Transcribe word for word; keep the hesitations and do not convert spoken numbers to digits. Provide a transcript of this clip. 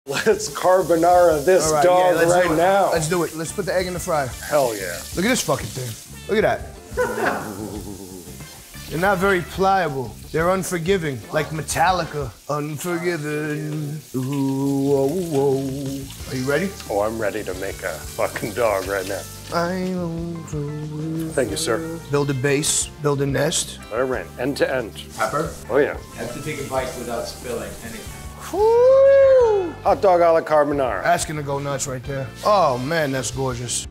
Let's carbonara this right, dog yeah, right now. Let's do it. Let's put the egg in the fryer. Hell yeah. Look at this fucking thing. Look at that. They're not very pliable. They're unforgiving, like Metallica. Unforgiven. Ooh, whoa, whoa. Are you ready? Oh, I'm ready to make a fucking dog right now. Thank you, sir. Build a base, build a nest. All right, end to end. Pepper? Oh yeah. Have to take a bite without spilling anything. Woo! Hot dog a la carbonara. Asking to go nuts right there. Oh man, that's gorgeous.